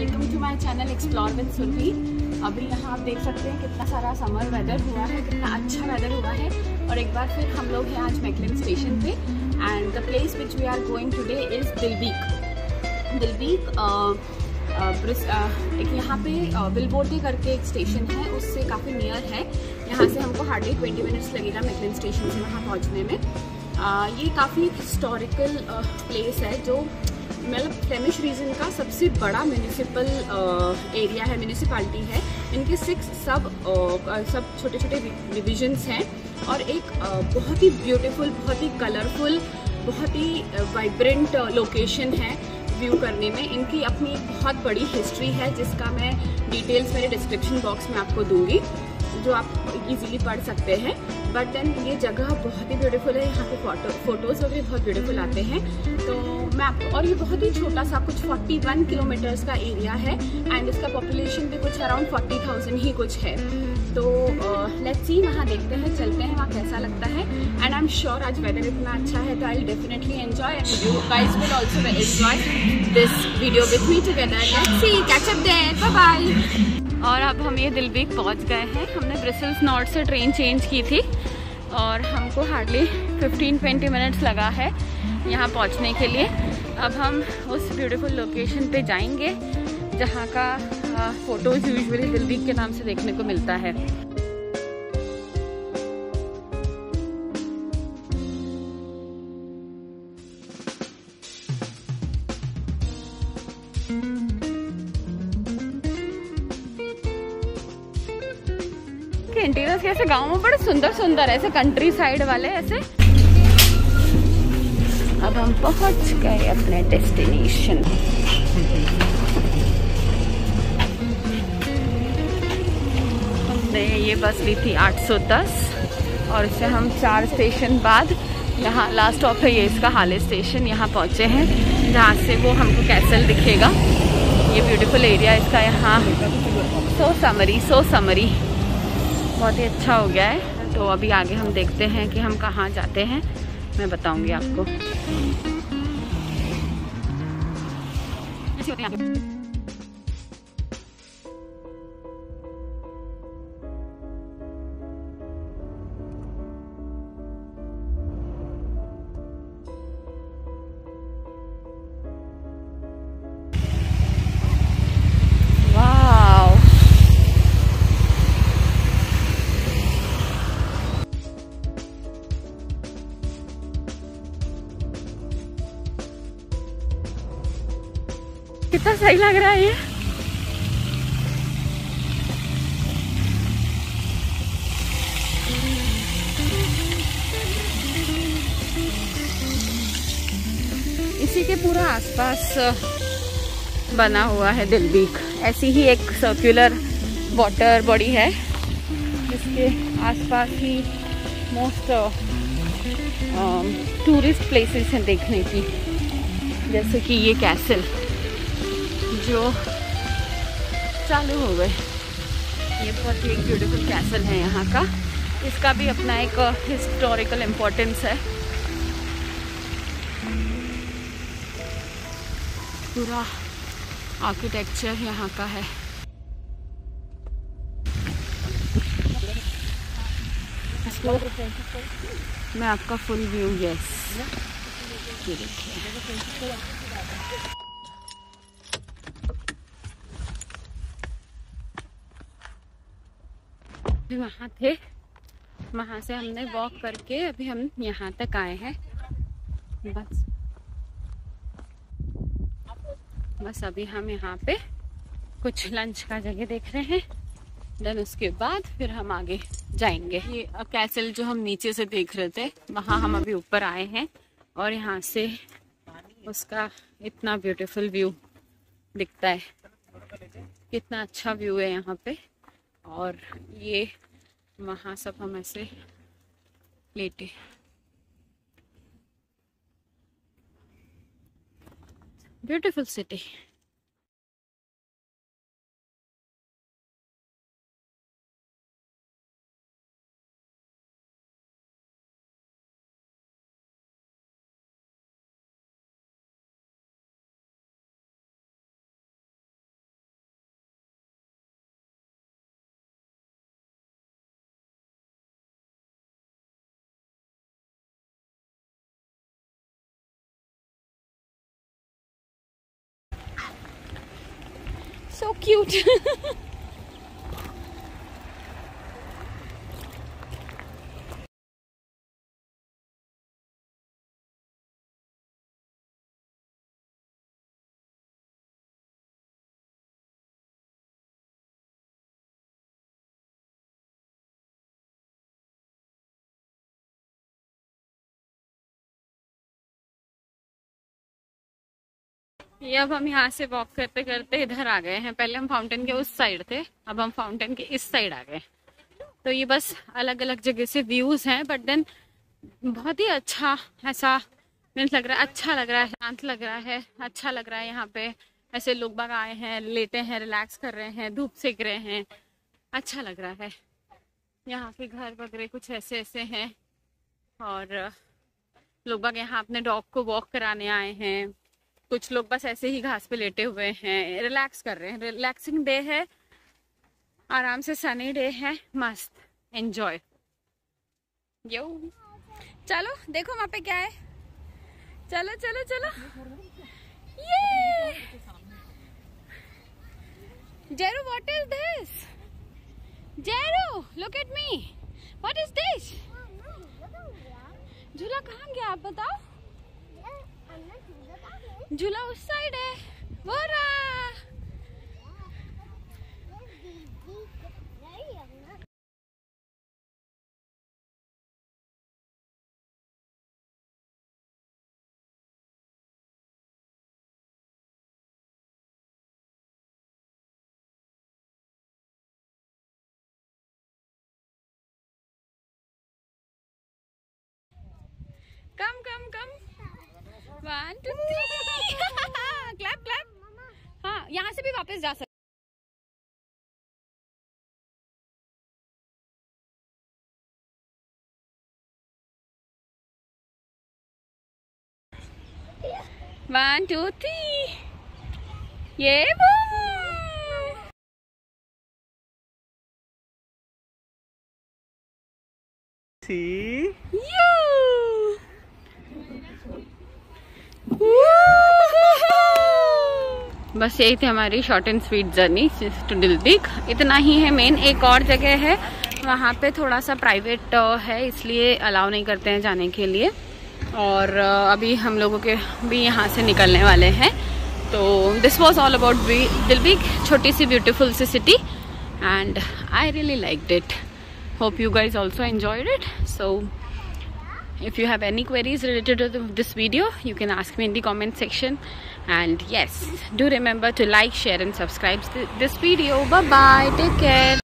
Welcome to my channel explore with Surabhi. अभी यहाँ आप देख सकते हैं कितना सारा समर वेदर हुआ है, कितना अच्छा वेदर हुआ है। और एक बार फिर हम लोग हैं आज मैकलिन स्टेशन पे and the place which we are going today is Dilbeek. एक यहाँ पे बिलबोर्डे करके एक स्टेशन है, उससे काफ़ी नियर है। यहाँ से हमको हार्डली 20 मिनट्स लगेगा मैकलिन स्टेशन से वहाँ पहुँचने में। ये काफ़ी हिस्टोरिकल प्लेस है जो मतलब फ्लेमिश रीजन का सबसे बड़ा म्यूनिसिपल एरिया है, म्यूनिसिपैलिटी है। इनके 6 सब छोटे छोटे डिविजन्स हैं और एक बहुत ही ब्यूटीफुल, बहुत ही कलरफुल, बहुत ही वाइब्रेंट लोकेशन है व्यू करने में। इनकी अपनी बहुत बड़ी हिस्ट्री है जिसका मैं डिटेल्स मेरे डिस्क्रिप्शन बॉक्स में आपको दूंगी, जो आप इजीली पढ़ सकते हैं। बट देन ये जगह बहुत ही ब्यूटीफुल है, यहाँ पे फोटोज़ वगैरह बहुत ब्यूटीफुल आते हैं। तो मैं आपको, और ये बहुत ही छोटा सा कुछ 41 किलोमीटर्स का एरिया है एंड इसका पॉपुलेशन भी कुछ अराउंड 40,000 ही कुछ है। तो लेट्स सी, वहाँ देखते हैं, चलते हैं वहाँ कैसा लगता है। एंड आई एम श्योर आज वेदर इतना अच्छा है तो I will definitely enjoy and you guys will also enjoy this video with me together. Let's see, catch up there, bye bye. और अब हम ये दिलबीक पहुंच गए हैं। हमने ब्रसेल्स नॉर्थ से ट्रेन चेंज की थी और हमको हार्डली 15-20 मिनट्स लगा है यहाँ पहुँचने के लिए। अब हम उस ब्यूटीफुल लोकेशन पे जाएंगे जहाँ का फ़ोटोज़ यूजुअली दिलबीक के नाम से देखने को मिलता है। इंटीरियर्स कैसे गांव में बड़े सुंदर सुंदर ऐसे कंट्री साइड वाले ऐसे। अब हम पहुंच गए अपने डेस्टिनेशन। हमने ये बस ली थी 810 और इससे हम 4 स्टेशन बाद यहाँ लास्ट स्टॉप है ये इसका हाले स्टेशन, यहाँ पहुँचे हैं जहाँ से वो हमको कैसल दिखेगा। ये ब्यूटीफुल एरिया इसका यहाँ। सो समरी बहुत ही अच्छा हो गया है। तो अभी आगे हम देखते हैं कि हम कहाँ जाते हैं, मैं बताऊंगी आपको। कितना सही लग रहा है ये। इसी के पूरा आसपास बना हुआ है दिलबीक। ऐसी ही एक सर्कुलर वाटर बॉडी है जिसके आसपास ही मोस्ट टूरिस्ट प्लेसेस हैं देखने की, जैसे कि ये कैसल जो चालू हो गए। ये बहुत ही एक ब्यूटीफुल कैसल है यहाँ का। इसका भी अपना एक हिस्टोरिकल इम्पोर्टेंस है। पूरा आर्किटेक्चर यहाँ का है। मैं आपका फुल व्यू, यस, ये देखिए। वहाँ थे, वहाँ से हमने वॉक करके अभी हम यहाँ तक आए हैं। बस अभी हम यहाँ पे कुछ लंच का जगह देख रहे हैं, देन उसके बाद फिर हम आगे जाएंगे। ये कैसल जो हम नीचे से देख रहे थे, वहाँ हम अभी ऊपर आए हैं और यहाँ से उसका इतना ब्यूटीफुल व्यू दिखता है। कितना अच्छा व्यू है यहाँ पे। और ये वहाँ सब हम ऐसे लेटे। Beautiful city. so cute. ये अब हम यहाँ से वॉक करते करते इधर आ गए हैं। पहले हम फाउंटेन के उस साइड थे, अब हम फाउंटेन के इस साइड आ गए। तो ये बस अलग अलग जगह से व्यूज हैं, बट देन बहुत ही अच्छा ऐसा मीन्स लग रहा है, अच्छा लग रहा है, शांत लग रहा है, अच्छा लग रहा है। यहाँ पे ऐसे लोग बाग आए हैं, लेटे हैं, रिलैक्स कर रहे हैं, धूप सेक रहे हैं, अच्छा लग रहा है। यहाँ के घर वगैरह कुछ ऐसे ऐसे हैं और लोग बाग यहाँ अपने डॉग को वॉक कराने आए हैं। कुछ लोग बस ऐसे ही घास पे लेटे हुए हैं, रिलैक्स कर रहे हैं। रिलैक्सिंग डे है, आराम से सनी डे है, मस्त एंजॉय। यो चलो देखो वहाँ पे क्या है, चलो चलो चलो। ये जेरू, व्हाट इज दिस? जेरू look at me, what is this? झूला कहाँ गया आप बताओ? झूला उस साइड है, वो रहा। Come come come, 1 2 3 clap clap. हाँ यहाँ से भी वापस जा सकते। वन टू थ्री, ये वो बस यही थी हमारी short and sweet journey to Dilbeek. इतना ही है मेन। एक और जगह है वहाँ पे थोड़ा सा प्राइवेट है, इसलिए अलाउ नहीं करते हैं जाने के लिए। और अभी हम लोगों के भी यहाँ से निकलने वाले हैं। तो this was all about Dilbeek, छोटी सी ब्यूटीफुल सी city, and I really liked it. Hope you guys also enjoyed it. So if you have any queries related to this video, you can ask me in the comment section. And yes, do remember to like, share and subscribe this video. Bye bye, take care.